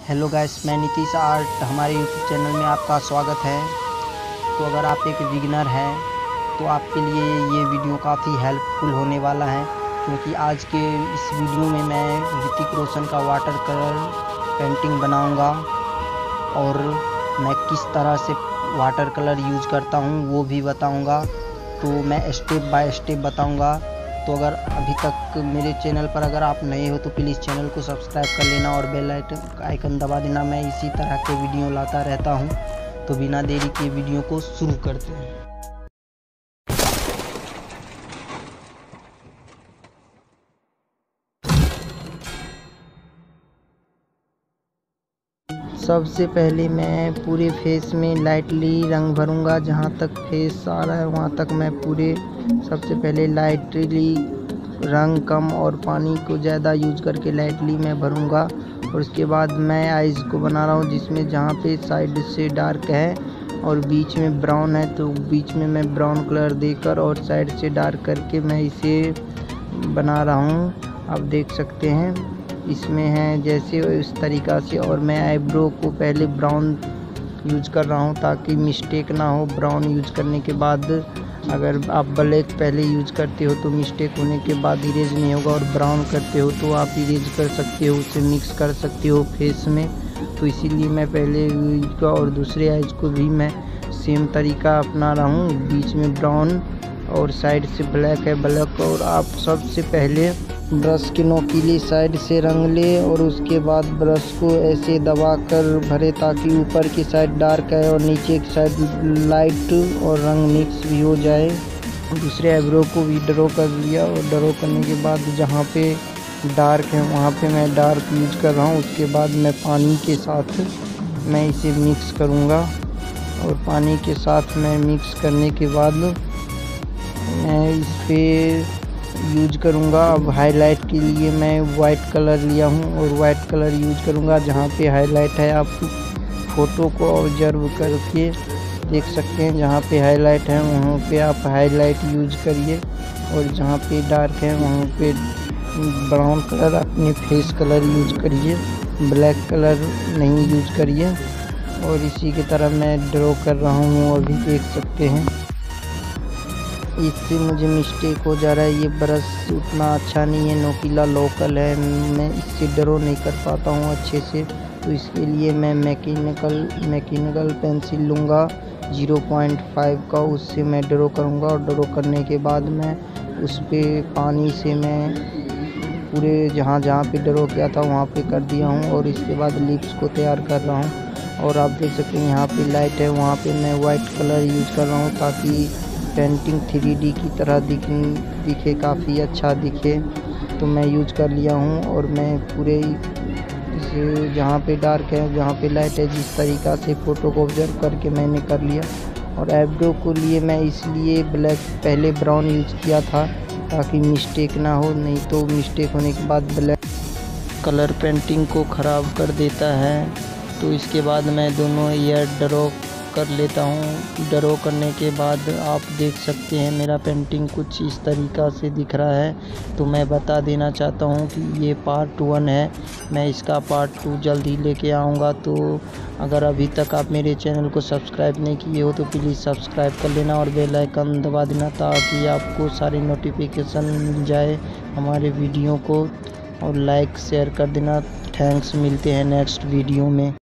Hello guys, मैं Nitish art हमारे YouTube channel में आपका स्वागत है। तो अगर आप एक बिगिनर हैं तो आपके लिए ये वीडियो काफ़ी हेल्पफुल होने वाला है, क्योंकि आज के इस वीडियो में मैं ऋतिक रोशन का वाटर कलर पेंटिंग बनाऊंगा और मैं किस तरह से वाटर कलर यूज करता हूँ वो भी बताऊंगा। तो मैं स्टेप बाय स्टेप बताऊंगा। तो अगर अभी तक मेरे चैनल पर अगर आप नए हो तो प्लीज़ चैनल को सब्सक्राइब कर लेना और बेल आइकन दबा देना। मैं इसी तरह के वीडियो लाता रहता हूं। तो बिना देरी के वीडियो को शुरू करते हैं। सबसे पहले मैं पूरे फेस में लाइटली रंग भरूंगा। जहां तक फेस आ रहा है वहां तक मैं पूरे सबसे पहले लाइटली रंग कम और पानी को ज़्यादा यूज करके लाइटली मैं भरूंगा। और उसके बाद मैं आइज़ को बना रहा हूँ, जिसमें जहाँ पे साइड से डार्क है और बीच में ब्राउन है, तो बीच में मैं ब्राउन कलर देकर और साइड से डार्क करके मैं इसे बना रहा हूँ। आप देख सकते हैं इसमें है जैसे इस तरीक़ा से। और मैं आईब्रो को पहले ब्राउन यूज कर रहा हूँ ताकि मिस्टेक ना हो। ब्राउन यूज करने के बाद अगर आप ब्लैक पहले यूज करते हो तो मिस्टेक होने के बाद इरेज नहीं होगा, और ब्राउन करते हो तो आप इरेज कर सकते हो, उसे मिक्स कर सकते हो फेस में। तो इसीलिए मैं पहले का और दूसरे आइज को भी मैं सेम तरीका अपना रहा हूँ। बीच में ब्राउन और साइड से ब्लैक है ब्लैक। और आप सबसे पहले ब्रश की नोकीली साइड से रंग ले और उसके बाद ब्रश को ऐसे दबाकर भरे ताकि ऊपर की साइड डार्क है और नीचे की साइड लाइट और रंग मिक्स भी हो जाए। दूसरे आईब्रो को भी ड्रॉ कर लिया और ड्रॉ करने के बाद जहाँ पे डार्क है वहाँ पे मैं डार्क यूज कर रहा हूँ। उसके बाद मैं पानी के साथ मैं इसे मिक्स करूँगा और पानी के साथ मैं मिक्स करने के बाद मैं इस पर यूज करूँगा। अब हाईलाइट के लिए मैं वाइट कलर लिया हूँ और वाइट कलर यूज करूँगा। जहाँ पे हाईलाइट है आप फ़ोटो को ऑब्जर्व करके देख सकते हैं, जहाँ पे हाईलाइट है वहाँ पे आप हाईलाइट यूज करिए और जहाँ पे डार्क है वहाँ पे ब्राउन कलर अपने फेस कलर यूज करिए, ब्लैक कलर नहीं यूज करिए। और इसी की तरह मैं ड्रॉ कर रहा हूँ, अभी देख सकते हैं। इससे मुझे मिस्टेक हो जा रहा है, ये ब्रश उतना अच्छा नहीं है, नोकीला लोकल है, मैं इससे ड्रॉ नहीं कर पाता हूँ अच्छे से। तो इसके लिए मैं मैकेनिकल पेंसिल लूँगा 0.5 का, उससे मैं ड्रॉ करूँगा। और ड्रॉ करने के बाद मैं उस पर पानी से मैं पूरे जहाँ पे ड्रॉ किया था वहाँ पे कर दिया हूँ। और इसके बाद लिप्स को तैयार कर रहा हूँ। और आप देख सकते हैं यहाँ पे लाइट है, वहाँ पे मैं वाइट कलर यूज कर रहा हूँ ताकि पेंटिंग 3D की तरह दिखे, काफ़ी अच्छा दिखे। तो मैं यूज कर लिया हूँ और मैं पूरे इसे जहाँ पे डार्क है जहाँ पे लाइट है जिस तरीक़ा से फ़ोटो को ऑब्जर्व करके मैंने कर लिया। और आईब्रो को लिए मैं इसलिए ब्लैक पहले ब्राउन यूज किया था ताकि मिस्टेक ना हो, नहीं तो मिस्टेक होने के बाद ब्लैक कलर पेंटिंग को ख़राब कर देता है। तो इसके बाद मैं दोनों ईयर ड्रॉ कर लेता हूँ। ड्रॉ करने के बाद आप देख सकते हैं मेरा पेंटिंग कुछ इस तरीक़ा से दिख रहा है। तो मैं बता देना चाहता हूँ कि ये पार्ट 1 है, मैं इसका पार्ट 2 जल्दी लेके आऊँगा। तो अगर अभी तक आप मेरे चैनल को सब्सक्राइब नहीं किए हो तो प्लीज़ सब्सक्राइब कर लेना और बेल आइकन दबा देना ताकि आपको सारी नोटिफिकेशन मिल जाए हमारे वीडियो को। और लाइक शेयर कर देना। थैंक्स, मिलते हैं नेक्स्ट वीडियो में।